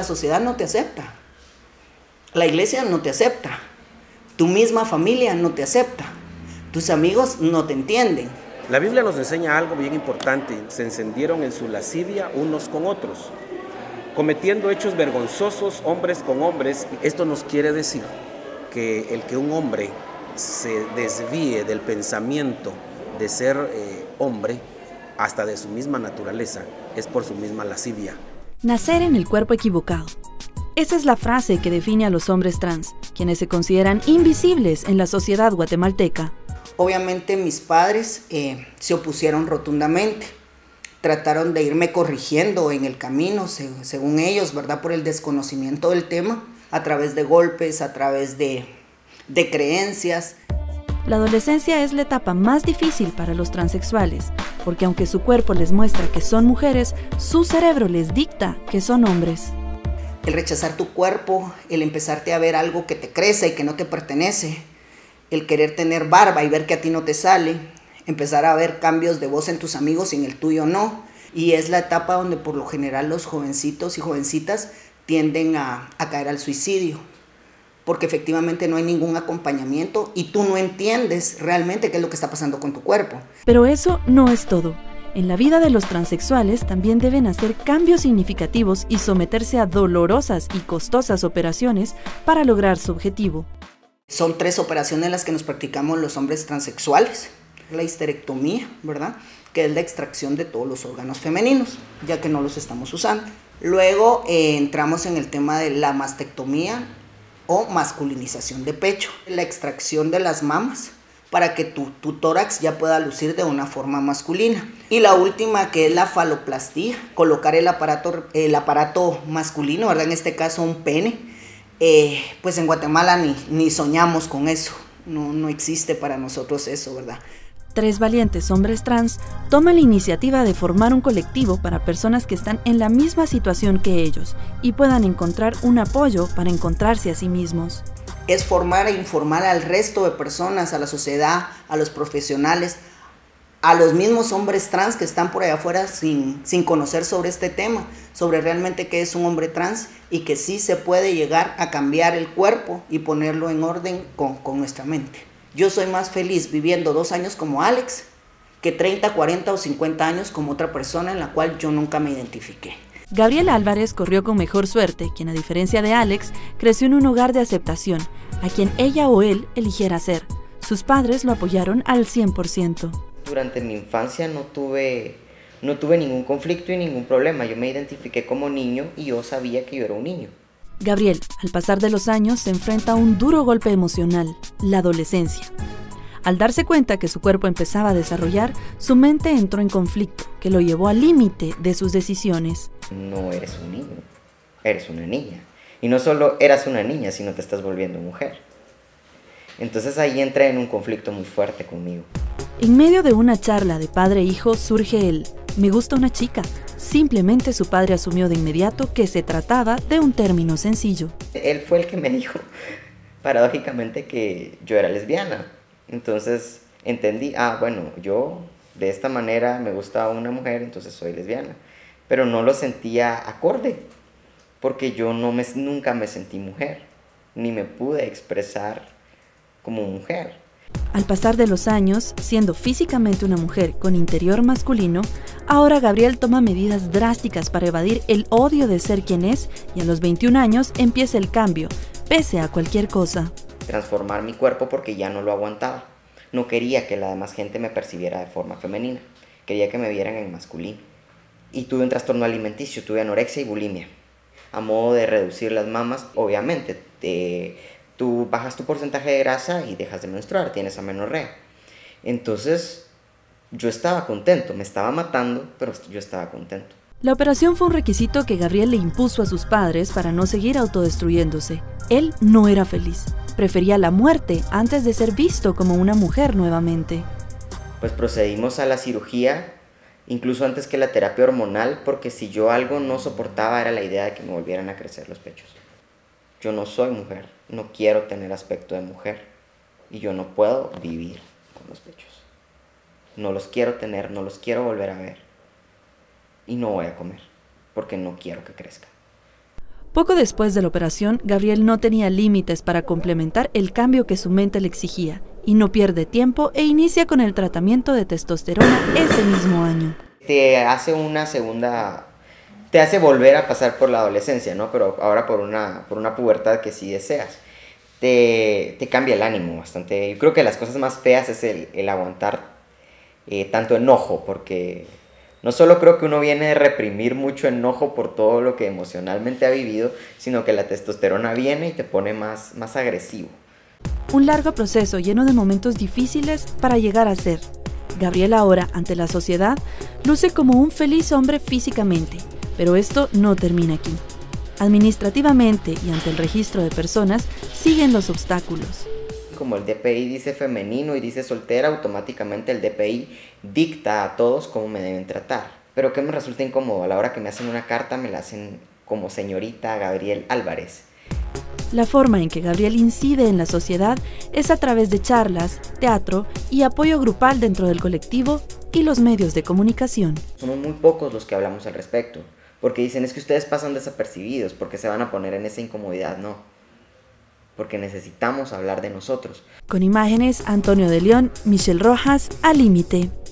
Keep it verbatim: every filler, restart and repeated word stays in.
sociedad no te acepta, la iglesia no te acepta, tu misma familia no te acepta, tus amigos no te entienden. La Biblia nos enseña algo bien importante: se encendieron en su lascivia unos con otros, cometiendo hechos vergonzosos hombres con hombres. Esto nos quiere decir que el que un hombre se desvíe del pensamiento de ser eh, hombre, hasta de su misma naturaleza, es por su misma lascivia. Nacer en el cuerpo equivocado. Esa es la frase que define a los hombres trans, quienes se consideran invisibles en la sociedad guatemalteca. Obviamente mis padres eh, se opusieron rotundamente, trataron de irme corrigiendo en el camino, se, según ellos, ¿verdad? Por el desconocimiento del tema, a través de golpes, a través de, de creencias. La adolescencia es la etapa más difícil para los transexuales, porque aunque su cuerpo les muestra que son mujeres, su cerebro les dicta que son hombres. El rechazar tu cuerpo, el empezarte a ver algo que te crece y que no te pertenece, el querer tener barba y ver que a ti no te sale, empezar a ver cambios de voz en tus amigos y en el tuyo no. Y es la etapa donde por lo general los jovencitos y jovencitas tienden a, a caer al suicidio, porque efectivamente no hay ningún acompañamiento y tú no entiendes realmente qué es lo que está pasando con tu cuerpo. Pero eso no es todo. En la vida de los transexuales también deben hacer cambios significativos y someterse a dolorosas y costosas operaciones para lograr su objetivo. Son tres operaciones las que nos practicamos los hombres transexuales. La histerectomía, ¿verdad? Que es la extracción de todos los órganos femeninos, ya que no los estamos usando. Luego eh, entramos en el tema de la mastectomía o masculinización de pecho, la extracción de las mamas para que tu, tu tórax ya pueda lucir de una forma masculina. Y la última, que es la faloplastía, colocar el aparato, el aparato masculino, ¿verdad? En este caso un pene. Eh, pues en Guatemala ni, ni soñamos con eso, no, no existe para nosotros eso, ¿verdad? Tres valientes hombres trans toman la iniciativa de formar un colectivo para personas que están en la misma situación que ellos y puedan encontrar un apoyo para encontrarse a sí mismos. Es formar e informar al resto de personas, a la sociedad, a los profesionales, a los mismos hombres trans que están por allá afuera sin, sin conocer sobre este tema, sobre realmente qué es un hombre trans y que sí se puede llegar a cambiar el cuerpo y ponerlo en orden con, con nuestra mente. Yo soy más feliz viviendo dos años como Alex que treinta, cuarenta o cincuenta años como otra persona en la cual yo nunca me identifiqué. Gabriel Álvarez corrió con mejor suerte, quien a diferencia de Alex, creció en un hogar de aceptación, a quien ella o él eligiera ser. Sus padres lo apoyaron al cien por ciento. Durante mi infancia no tuve, no tuve ningún conflicto y ningún problema. Yo me identifiqué como niño y yo sabía que yo era un niño. Gabriel, al pasar de los años, se enfrenta a un duro golpe emocional, la adolescencia. Al darse cuenta que su cuerpo empezaba a desarrollar, su mente entró en conflicto, que lo llevó al límite de sus decisiones. No eres un niño, eres una niña. Y no solo eras una niña, sino te estás volviendo mujer. Entonces ahí entré en un conflicto muy fuerte conmigo. En medio de una charla de padre e hijo surge el «me gusta una chica». Simplemente su padre asumió de inmediato que se trataba de un término sencillo. Él fue el que me dijo, paradójicamente, que yo era lesbiana. Entonces entendí, ah, bueno, yo de esta manera me gusta una mujer, entonces soy lesbiana. Pero no lo sentía acorde, porque yo no me, nunca me sentí mujer, ni me pude expresar como mujer. Al pasar de los años, siendo físicamente una mujer con interior masculino, ahora Gabriel toma medidas drásticas para evadir el odio de ser quien es y a los veintiún años empieza el cambio, pese a cualquier cosa. Transformar mi cuerpo porque ya no lo aguantaba. No quería que la demás gente me percibiera de forma femenina, quería que me vieran en masculino. Y tuve un trastorno alimenticio, tuve anorexia y bulimia. A modo de reducir las mamas, obviamente, te... tú bajas tu porcentaje de grasa y dejas de menstruar, tienes amenorrea. Entonces, yo estaba contento, me estaba matando, pero yo estaba contento. La operación fue un requisito que Gabriel le impuso a sus padres para no seguir autodestruyéndose. Él no era feliz, prefería la muerte antes de ser visto como una mujer nuevamente. Pues procedimos a la cirugía, incluso antes que la terapia hormonal, porque si yo algo no soportaba era la idea de que me volvieran a crecer los pechos. Yo no soy mujer, no quiero tener aspecto de mujer y yo no puedo vivir con los pechos. No los quiero tener, no los quiero volver a ver y no voy a comer porque no quiero que crezcan. Poco después de la operación, Gabriel no tenía límites para complementar el cambio que su mente le exigía, y no pierde tiempo e inicia con el tratamiento de testosterona ese mismo año. Te hace una segunda, te hace volver a pasar por la adolescencia, ¿no? Pero ahora por una, por una pubertad que sí deseas. Te, te cambia el ánimo bastante. Yo creo que las cosas más feas es el, el aguantar eh, tanto enojo, porque no solo creo que uno viene de reprimir mucho enojo por todo lo que emocionalmente ha vivido, sino que la testosterona viene y te pone más, más agresivo. Un largo proceso lleno de momentos difíciles para llegar a ser. Gabriel ahora, ante la sociedad, luce como un feliz hombre físicamente, pero esto no termina aquí. Administrativamente y ante el registro de personas, siguen los obstáculos. Como el D P I dice femenino y dice soltera, automáticamente el D P I dicta a todos cómo me deben tratar. Pero ¿qué me resulta incómodo? A la hora que me hacen una carta me la hacen como señorita Gabriel Álvarez. La forma en que Gabriel incide en la sociedad es a través de charlas, teatro y apoyo grupal dentro del colectivo y los medios de comunicación. Somos muy pocos los que hablamos al respecto, porque dicen es que ustedes pasan desapercibidos, porque se van a poner en esa incomodidad. No, porque necesitamos hablar de nosotros. Con imágenes, Antonio de León, Michelle Rojas, Al Límite.